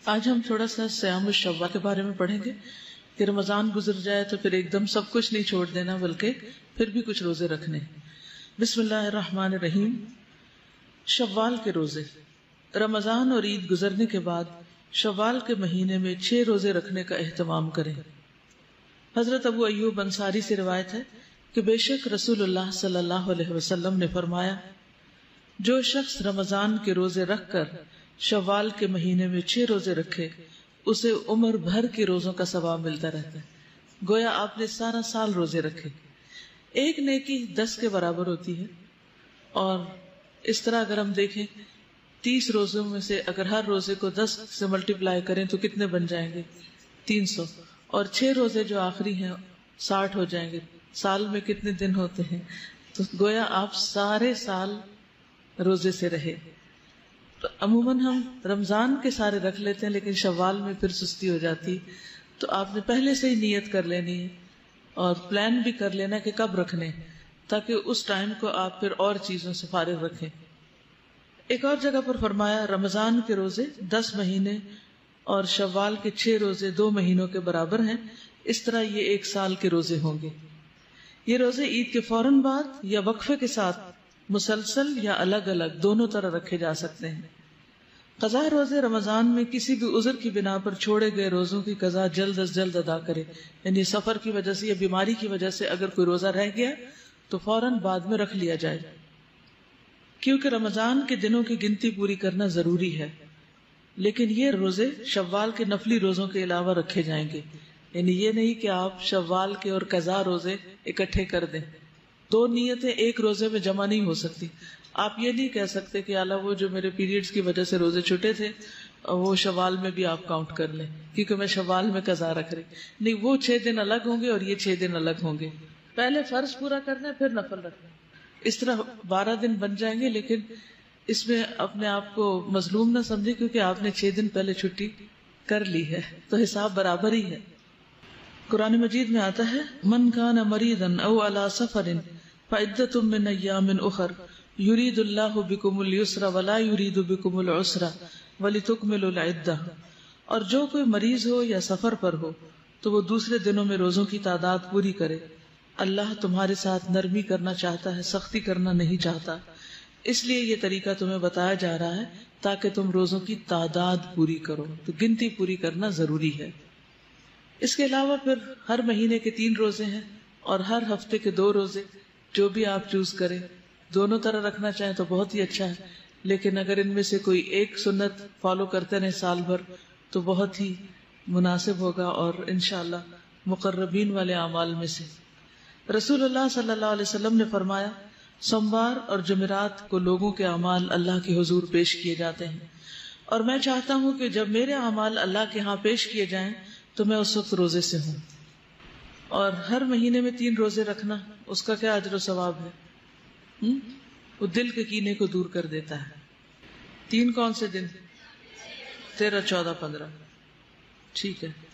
آج ہم تھوڑا سا صیام الشوال کے بارے میں پڑھیں گے کہ رمضان گزر جائے تو پھر ایک دم سب کچھ نہیں چھوڑ دینا بلکہ پھر بھی کچھ روزے رکھنے. بسم اللہ الرحمن الرحیم. شوال کے روزے. رمضان اور عید گزرنے کے بعد شوال کے مہینے میں 6 روزے رکھنے کا اہتمام کریں. حضرت ابو ایوب انصاری سے روایت ہے کہ بے شک رسول اللہ صلی اللہ علیہ وسلم نے فرمایا، جو شخص رمضان کے روزے رکھ کر شوال کے مہینے میں 6 روزے رکھے اسے عمر بھر کے روزوں کا ثواب ملتا رہتا ہے، گویا آپ نے سارا سال روزے رکھے. ایک نیکی 10 کے برابر ہوتی ہے، اور اس طرح اگر ہم دیکھیں 30 روزوں میں سے اگر ہر روزے کو 10 سے ملٹیپلائی کریں تو کتنے بن جائیں گے؟ 300. اور 6 روزے جو آخری ہیں 60 ہو جائیں گے. سال میں کتنے دن ہوتے ہیں؟ تو گویا آپ سارے سال روزے سے رہے. تو عموماً ہم رمضان کے سارے رکھ لیتے ہیں لیکن شوال میں پھر سستی ہو جاتی، تو آپ نے پہلے سے ہی نیت کر لینی ہے اور پلان بھی کر لینا کہ کب رکھنے، تاکہ اس ٹائم کو آپ پھر اور چیزوں سے فارغ رکھیں. ایک اور جگہ پر فرمایا، رمضان کے روزے 10 مہینے اور شوال کے 6 روزے 2 مہینوں کے برابر ہیں، اس طرح یہ 1 سال کے روزے ہوں گے. یہ روزے عید کے فوراً بعد یا وقفے کے ساتھ مسلسل یا الگ الگ دونوں طرح رکھے جا سکتے ہیں. قضاء روزے رمضان میں کسی بھی عذر کی بنا پر چھوڑے گئے روزوں کی قضاء جلد از جلد ادا کرے، یعنی سفر کی وجہ سے یا بیماری کی وجہ سے اگر کوئی روزہ رہ گیا تو فوراً بعد میں رکھ لیا جائے، کیونکہ رمضان کے دنوں کی گنتی پوری کرنا ضروری ہے. لیکن یہ روزے شوال کے نفلی روزوں کے علاوہ رکھے جائیں گے، یعنی یہ نہیں کہ آپ شوال کے اور قضاء روزے اکٹھے کر دیں. 2 نیتیں ایک روزے میں جمع نہیں ہو سکتی. آپ یہ نہیں کہہ سکتے کہ اللہ وہ جو میرے پیریڈز کی وجہ سے روزے چھوٹے تھے وہ شوال میں بھی آپ کاؤنٹ کر لیں کیونکہ میں شوال میں قضا رکھ رہی. نہیں، وہ 6 دن الگ ہوں گے اور یہ 6 دن الگ ہوں گے. پہلے فرض پورا کرنا پھر نفل رکھنا. اس طرح 12 دن بن جائیں گے، لیکن اس میں اپنے آپ کو مظلوم نہ سمجھے کیونکہ آپ نے 6 دن پہلے چھٹی کر لی ہے، تو حساب برابر ہی ہے. قرآن مجید میں آتا ہے، من کان مریضا او علی سفر فعدۃ من ایام اخر یرید اللہ بکم اليسر ولا یرید بکم العسر ولتکملوا العدہ. اور جو کوئی مریض ہو یا سفر پر ہو تو وہ دوسرے دنوں میں روزوں کی تعداد پوری کرے. اللہ تمہارے ساتھ نرمی کرنا چاہتا ہے، سختی کرنا نہیں چاہتا، اس لیے یہ طریقہ تمہیں بتایا جا رہا ہے تاکہ تم روزوں کی تعداد پوری کرو. تو گنتی پوری کرنا ضروری ہے. اس کے علاوہ پھر ہر مہینے کے 3 روزے ہیں اور ہر ہفتے کے 2 روزے، جو بھی آپ چوز کریں. دونوں طرح رکھنا چاہیں تو بہت ہی اچھا ہے، لیکن اگر ان میں سے کوئی ایک سنت فالو کرتے رہیں سال بھر تو بہت ہی مناسب ہوگا اور انشاءاللہ مقربین والے اعمال میں سے. رسول اللہ صلی اللہ علیہ وسلم نے فرمایا، سوموار اور جمعرات کو لوگوں کے اعمال اللہ کے حضور پیش کیے جاتے ہیں، اور میں چاہتا ہوں کہ جب میرے اعمال اللہ کے ہاں پیش کیے جائیں تو میں اس وقت روزے سے ہوں. اور ہر مہینے میں 3 روزے رکھنا، اس کا کیا اجر و ثواب ہے؟ وہ دل کے کینے کو دور کر دیتا ہے. 3 کون سے دن؟ 13، 14، 15. ٹھیک ہے.